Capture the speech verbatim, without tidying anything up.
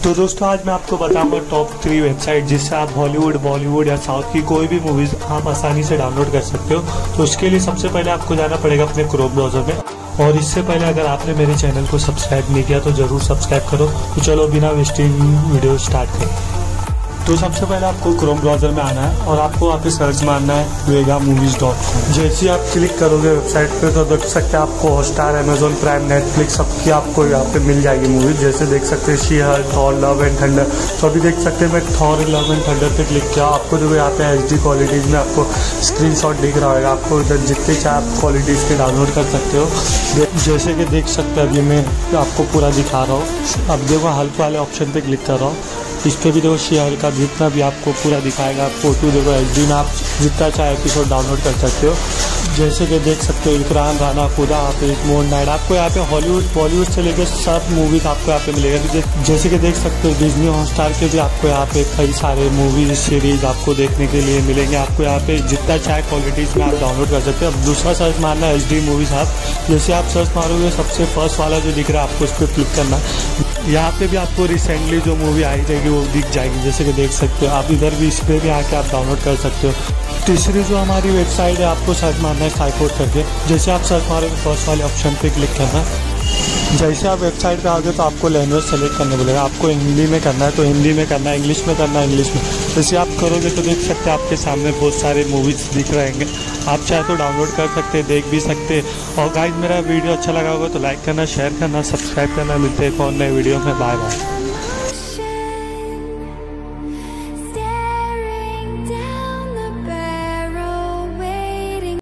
तो दोस्तों आज मैं आपको बताऊंगा टॉप थ्री वेबसाइट जिससे आप हॉलीवुड, बॉलीवुड या साउथ की कोई भी मूवीज आप आसानी से डाउनलोड कर सकते हो। तो उसके लिए सबसे पहले आपको जाना पड़ेगा अपने क्रोम ब्राउजर में, और इससे पहले अगर आपने मेरे चैनल को सब्सक्राइब नहीं किया तो जरूर सब्सक्राइब करो। तो चलो बिना वेस्टिंग वीडियो स्टार्ट करें। तो सबसे पहले आपको क्रोम ब्राउजर में आना है और आपको वहाँ पे सर्च मारना है वेगा मूवीज डॉट कॉम। जैसे ही आप क्लिक करोगे वेबसाइट पे तो देख सकते हैं आपको हॉटस्टार, अमेजोन प्राइम, नेटफ्लिक्स सबकी आपको यहाँ पे मिल जाएगी मूवीज। जैसे देख सकते हैं She Hulk, Thor, Love and Thunder. तो अभी देख सकते हैं मैं थॉर, लव एंड थंडर पे क्लिक किया। आपको जो यहाँ पे एच डी क्वालिटीज़ में आपको स्क्रीन शॉट दिख रहा होगा। आपको इधर जितने चाहे आप क्वालिटीज़ के डाउनलोड कर सकते हो। जैसे कि देख सकते हैं अभी मैं आपको पूरा दिखा रहा हूँ। अब देखो हल्क वाले ऑप्शन पे क्लिक कर रहा हूँ। इस पर भी देखो शेयर का जितना भी आपको पूरा दिखाएगा। फोटो देखो एच डी में आप जितना चाहे एपिसोड डाउनलोड कर सकते हो। जैसे कि देख सकते हो इकराम, राना, खुदा हाफिज, मोहन नाइट। आपको यहाँ पे हॉलीवुड, बॉलीवुड से लेकर सब मूवीज आपको यहाँ पे मिलेगा। जैसे कि देख सकते हो डिज्नी हॉटस्टार के भी आपको यहाँ पे कई सारे मूवीज सीरीज आपको देखने के लिए मिलेंगे। आपको यहाँ पे जितना चाहे क्वालिटीज़ में आप डाउनलोड कर सकते हो। अब दूसरा सर्च मारना है एच डी मूवीज। आप जैसे आप सर्च मारोगे सबसे फर्स्ट वाला जो दिख रहा है आपको उस पर क्लिक करना। यहाँ पे भी आपको रिसेंटली जो मूवी आई जाएगी वो दिख जाएगी। जैसे कि देख सकते हो आप इधर भी, इस पर भी आके आप डाउनलोड कर सकते हो। तीसरी जो हमारी वेबसाइट है आपको सर्च मारना है साइकोड करके। जैसे आप सर्च मारोगे फर्स्ट वाले ऑप्शन पे क्लिक करना। जैसे आप वेबसाइट पे आओगे तो आपको लैंग्वेज सेलेक्ट करने बोलेगा। आपको हिंदी में करना है तो हिंदी में करना है, इंग्लिश में करना है इंग्लिश में। जैसे आप करोगे तो देख सकते हैं आपके सामने बहुत सारे मूवीज़ दिख रहेंगे। आप चाहे तो डाउनलोड कर सकते हैं, देख भी सकते हैं। और गाइस मेरा वीडियो अच्छा लगा होगा तो लाइक करना, शेयर करना, सब्सक्राइब करना। मिलते हैं एक और नए वीडियो में। Bye bye.